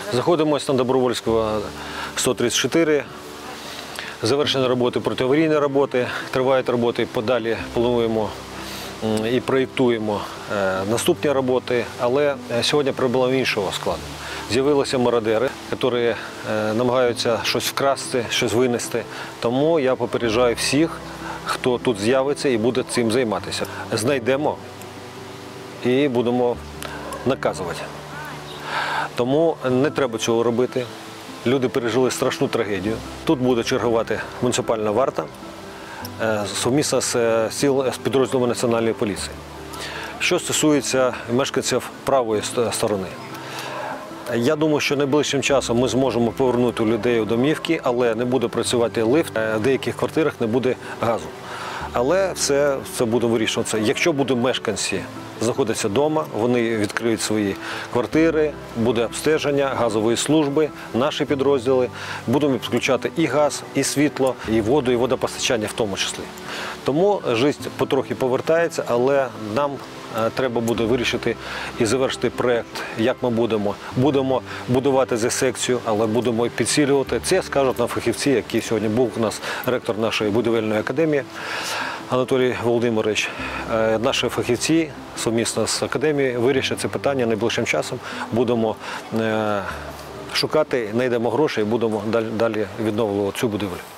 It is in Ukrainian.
Знаходимося на Добровольського 134. Завершені роботи, протиаварійні роботи, тривають роботи, подалі плануємо і проєктуємо наступні роботи, але сьогодні проблема іншого складу. З'явилися мародери, які намагаються щось вкрасти, щось винести. Тому я попереджаю всіх, хто тут з'явиться і буде цим займатися. Знайдемо і будемо наказувати. Тому не треба цього робити. Люди пережили страшну трагедію. Тут буде чергувати муніципальна варта сумісно з підрозділами Національної поліції. Що стосується мешканців правої сторони, я думаю, що найближчим часом ми зможемо повернути людей у домівки, але не буде працювати лифт, в деяких квартирах не буде газу. Але все буде вирішуватися. Якщо будуть мешканці знаходяться вдома, вони відкриють свої квартири, буде обстеження газової служби, наші підрозділи, будемо підключати і газ, і світло, і воду, і водопостачання в тому числі. Тому життя потрохи повертається, але нам треба буде вирішити і завершити проєкт, як ми будемо будувати за секцію, але будемо і підсилювати. Це скажуть нам фахівці, які сьогодні був у нас ректор нашої будівельної академії Анатолій Володимирович. Наші фахівці сумісно з академією вирішать це питання найближчим часом. Будемо шукати, знайдемо гроші і будемо далі відновлювати цю будівлю.